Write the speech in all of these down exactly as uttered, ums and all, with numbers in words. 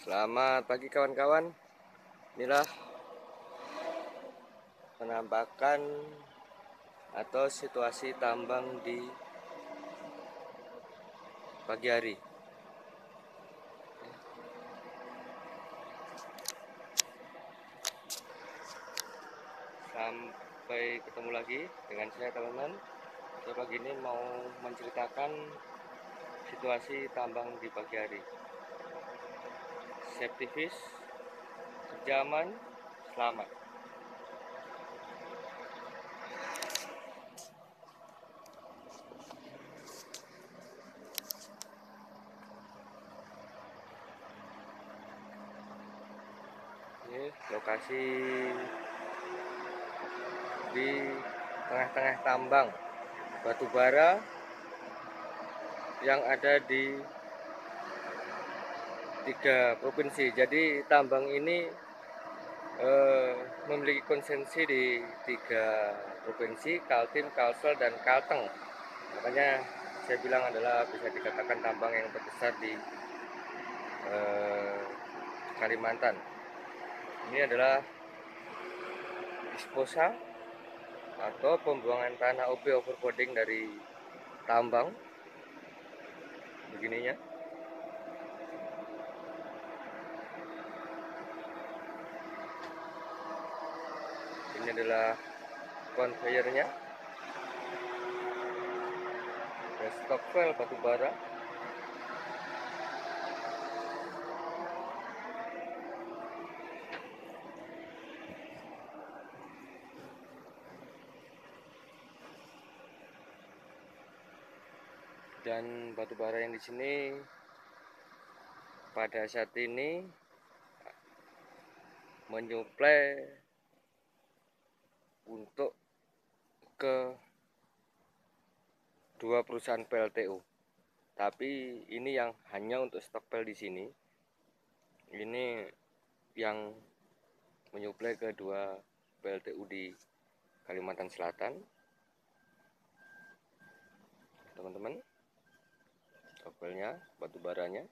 Selamat pagi kawan-kawan. Inilah penampakan atau situasi tambang di pagi hari. Sampai ketemu lagi dengan saya teman-teman. Saya pagi ini mau menceritakan situasi tambang di pagi hari. Safety fish, kerja aman, selamat. Ini lokasi di tengah-tengah tambang batu bara yang ada di tiga provinsi. Jadi tambang ini eh, memiliki konsensi di tiga provinsi, Kaltim, Kalsel, dan Kalteng. Makanya saya bilang adalah bisa dikatakan tambang yang terbesar di eh, Kalimantan. Ini adalah disposa atau pembuangan tanah O P overboarding dari tambang. Begininya. Ini adalah conveyornya, stockpile batu bara. Dan batu bara yang di sini pada saat ini menyuplai untuk ke dua perusahaan P L T U. Tapi ini yang hanya untuk stockpile di sini. Ini yang menyuplai ke dua P L T U di Kalimantan Selatan. Teman-teman, stockpile-nya, batu baranya.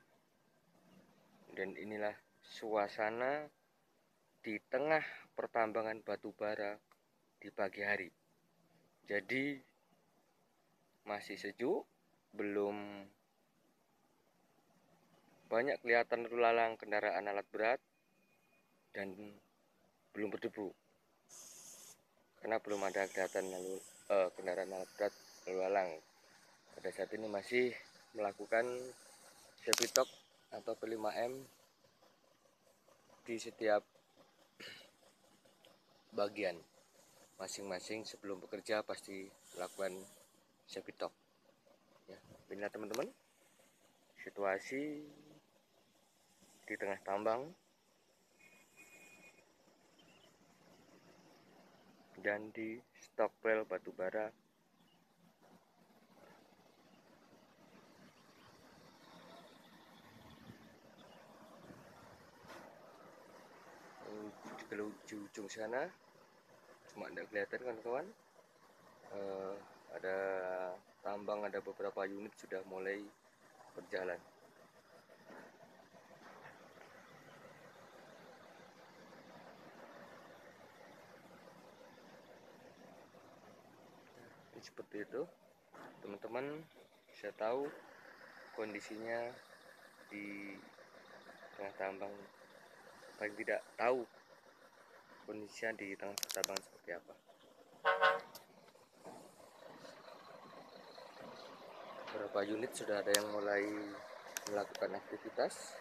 Dan inilah suasana di tengah pertambangan batu bara di pagi hari. Jadi masih sejuk, belum banyak kelihatan lalu lalang kendaraan alat berat, dan belum berdebu karena belum ada kelihatan lalu eh, kendaraan alat berat lalu lalang. Pada saat ini masih melakukan safety talk atau P lima M di setiap bagian masing-masing. Sebelum bekerja pasti lakukan safety talk ya. Inilah teman-teman situasi di tengah tambang dan di stockpile batu bara di ujung sana. Cuma tidak kelihatan kawan-kawan. Uh, ada tambang, ada beberapa unit sudah mulai berjalan. Ini seperti itu teman-teman. Saya tahu kondisinya di tengah tambang, paling tidak tahu kondisinya di tengah tambang seperti apa. Beberapa unit sudah ada yang mulai melakukan aktivitas.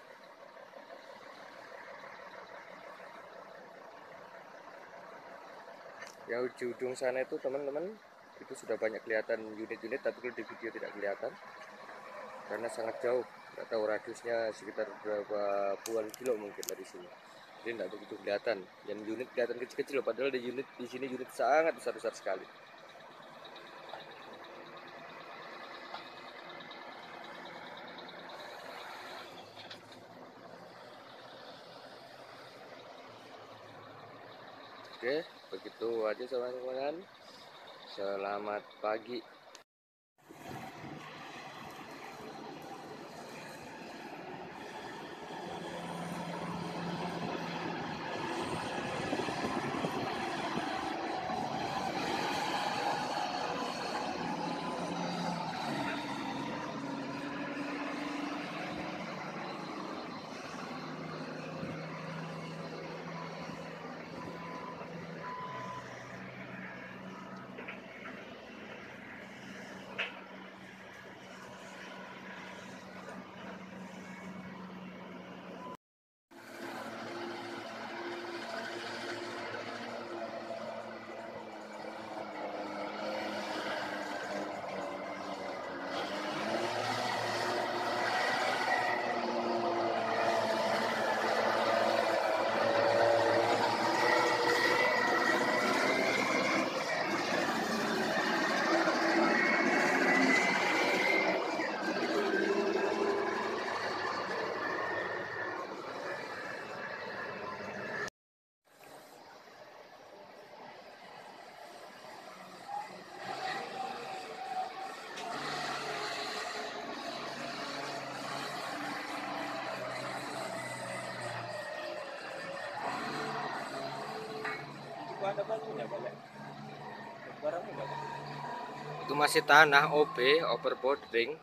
Yang di ujung sana itu teman-teman, itu sudah banyak kelihatan unit-unit, tapi kalau di video tidak kelihatan karena sangat jauh. Nggak tahu radiusnya sekitar berapa puluhan kilo mungkin dari sini, jadi tidak begitu kelihatan. Yang unit kelihatan kecil-kecil, padahal di unit di sini unit sangat besar-besar sekali. Oke, begitu aja teman-teman. Selamat pagi. ada batunya banyak. Barangnya banyak. Itu masih tanah O B, overboard ring.